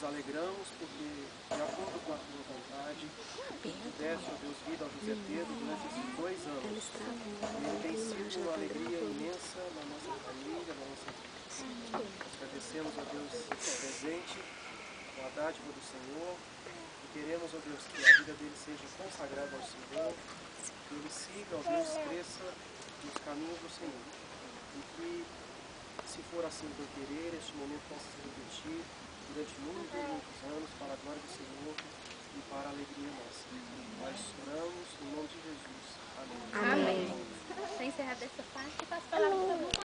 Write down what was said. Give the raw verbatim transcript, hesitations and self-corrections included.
nos alegramos porque, de acordo com a tua vontade, tu deste, ó Deus, vida ao José Pedro durante esses dois anos. Ele tem sido uma alegria imensa na nossa família, na nossa vida. Nós agradecemos, ó Deus, esse presente, a dádiva do Senhor, e queremos, ó Deus, que a vida dele seja consagrada ao Senhor, que ele siga, ó Deus, cresça nos caminhos do Senhor. E que, se for assim por querer, este momento possa se repetir durante muitos, muitos anos, para a glória do Senhor e para a alegria nossa. Nós oramos em nome de Jesus. Amém. Amém. Para encerrar dessa parte, passo a palavra para